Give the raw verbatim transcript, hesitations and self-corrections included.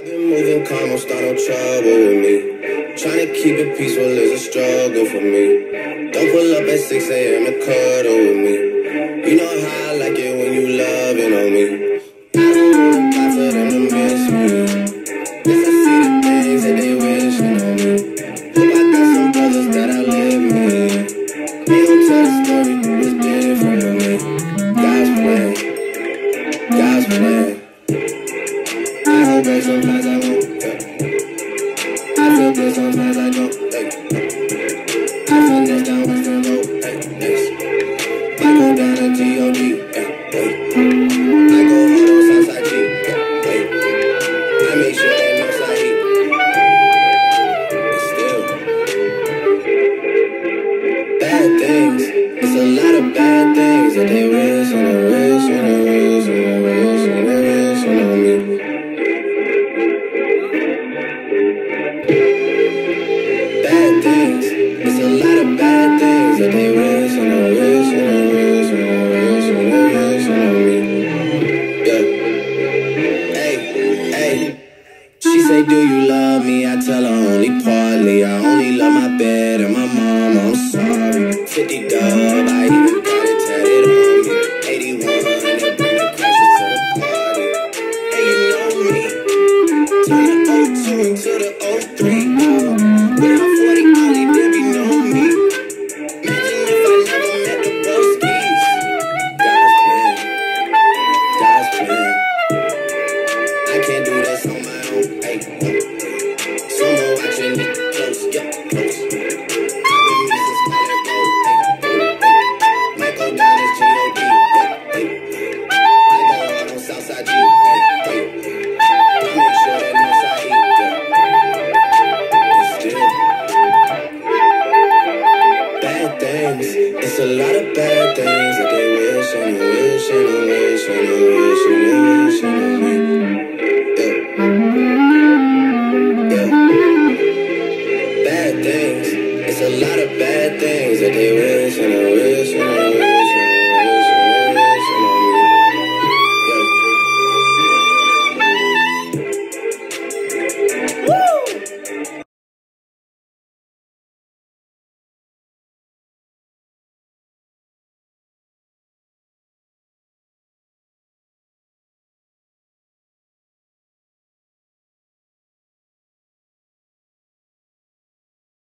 I've been moving calm, don't start no trouble with me. Trying to keep it peaceful is a struggle for me. Don't pull up at six A M to cuddle with me. You know how I like it when you loving on me. I don't wanna die for them to miss me. Yes, I see the things that they wishing on me. Hope I got some brothers that I live with. They don't tell the story, it's different for me. God's plan, God's plan. I hope that sometimes I won't. I feel good sometimes I don't. I feel this down with the road. I go down to G O D. I go hard on Southside G. I make sure that Northside eat. But still, bad things. It's a lot of bad things that they wish and they wish and they wish and they wish and they wish on me. Bad things. It's a lot of bad things that they wish and they wish and they wish and they wish and they wish on me. Yeah. Hey, hey. She say, do you love me? I tell her only partly. I only love my bed and my mom. I'm sorry. fifty dub, I even got it tatted on me. eighty-one, they bring the crashes to the party. Hey, you know me. Turn the oh two into the oh three. When I'm forty, only baby know me. Imagine if I never met the broskies. God's plan, God's plan. I can't do this on my own. Hey,